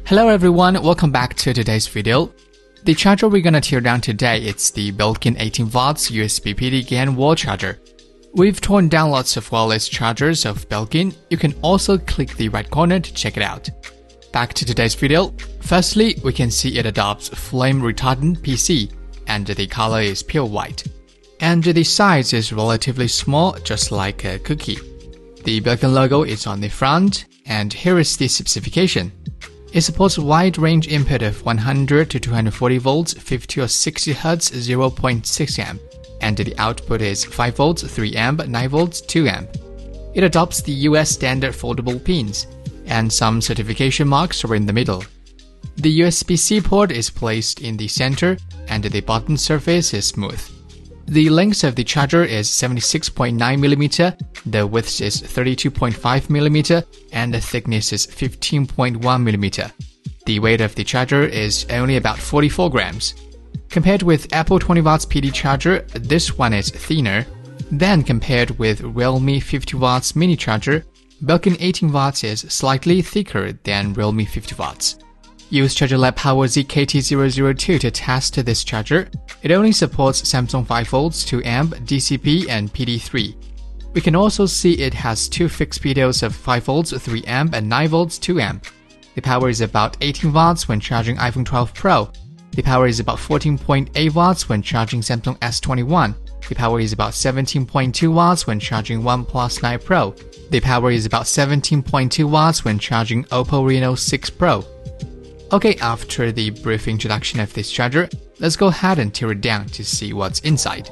Hello everyone, welcome back to today's video. The charger we're gonna tear down today is the Belkin 18W USB PD GaN wall charger. We've torn down lots of wireless chargers of Belkin. You can also click the right corner to check it out. Back to today's video. Firstly, we can see it adopts flame retardant PC, and the color is pure white. And the size is relatively small, just like a cookie. The Belkin logo is on the front, and here is the specification. It supports wide range input of 100 to 240 volts, 50 or 60 Hz, 0.6 amp, and the output is 5 volts, 3 amp, 9 volts, 2 amp. It adopts the US standard foldable pins, and some certification marks are in the middle. The USB-C port is placed in the center, and the bottom surface is smooth. The length of the charger is 76.9mm, the width is 32.5mm, and the thickness is 15.1mm. The weight of the charger is only about 44 grams. Compared with Apple 20W PD charger, this one is thinner. Then compared with Realme 50W mini charger, Belkin 18W is slightly thicker than Realme 50W. Use ChargerLab Power ZKT002 to test this charger. It only supports Samsung 5V, 2A, DCP, and PD3. We can also see it has two fixed PDOs of 5V, 3A, and 9V, 2A. The power is about 18 watts when charging iPhone 12 Pro. The power is about 14.8 watts when charging Samsung S21. The power is about 17.2 watts when charging OnePlus 9 Pro. The power is about 17.2 watts when charging Oppo Reno 6 Pro. Okay, after the brief introduction of this charger, let's go ahead and tear it down to see what's inside.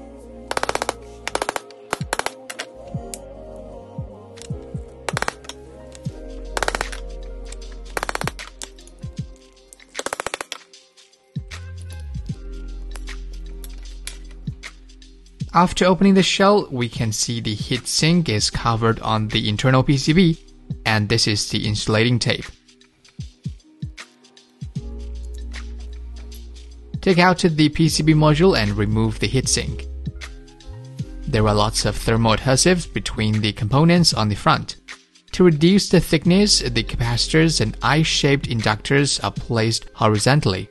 After opening the shell, we can see the heatsink is covered on the internal PCB, and this is the insulating tape. Take out the PCB module and remove the heatsink. There are lots of thermal adhesives between the components on the front. To reduce the thickness, the capacitors and eye-shaped inductors are placed horizontally.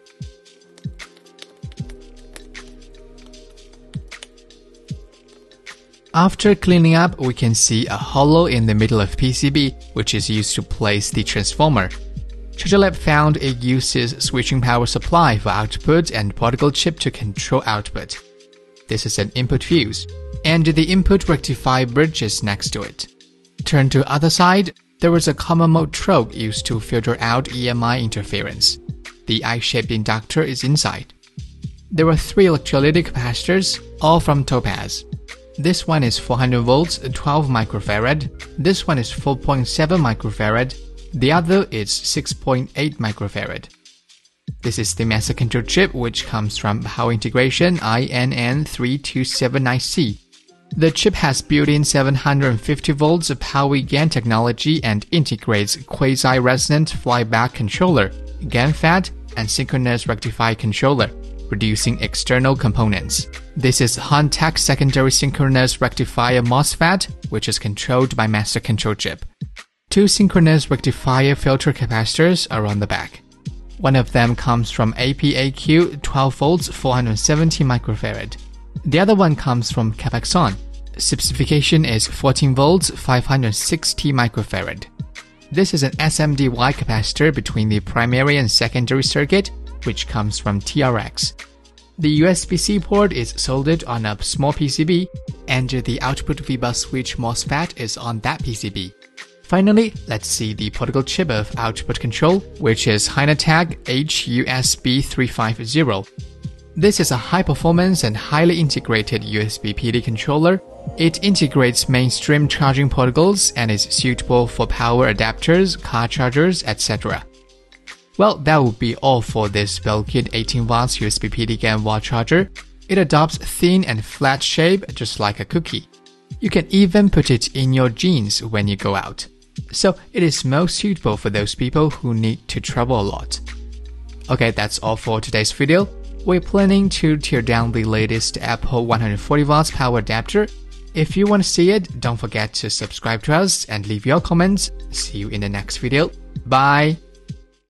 After cleaning up, we can see a hollow in the middle of PCB, which is used to place the transformer. ChargerLab found it uses switching power supply for output and particle chip to control output. This is an input fuse, and the input rectifier bridge is next to it. Turn to other side, there is a common mode trope used to filter out EMI interference. The eye-shaped inductor is inside. There are 3 electrolytic capacitors, all from Topaz. This one is 400 volts, 12 microfarad. This one is 4.7 microfarad. The other is 6.8 microfarad. This is the master control chip, which comes from Power Integration INN3279C. The chip has built-in 750 volts Power GaN technology and integrates quasi-resonant flyback controller, GaN FET, and Synchronous Rectifier controller, reducing external components. This is Hynetek secondary Synchronous Rectifier MOSFET, which is controlled by master control chip. 2 Synchronous Rectifier filter capacitors are on the back. One of them comes from APAQ 12V 470 microfarad. The other one comes from CapXon. Specification is 14V 560 microfarad. This is an SMD Y capacitor between the primary and secondary circuit, which comes from TRX. The USB-C port is soldered on a small PCB, and the output V-bus switch MOSFET is on that PCB. Finally, let's see the particle chip of output control, which is Hynetek HUSB350. This is a high-performance and highly integrated USB PD controller. It integrates mainstream charging protocols and is suitable for power adapters, car chargers, etc. Well, that would be all for this Belkin 18W USB PD GaN wall charger. It adopts thin and flat shape, just like a cookie. You can even put it in your jeans when you go out. So it is most suitable for those people who need to travel a lot. Okay, that's all for today's video. We're planning to tear down the latest Apple 140W power adapter. If you want to see it, don't forget to subscribe to us and leave your comments. See you in the next video. Bye!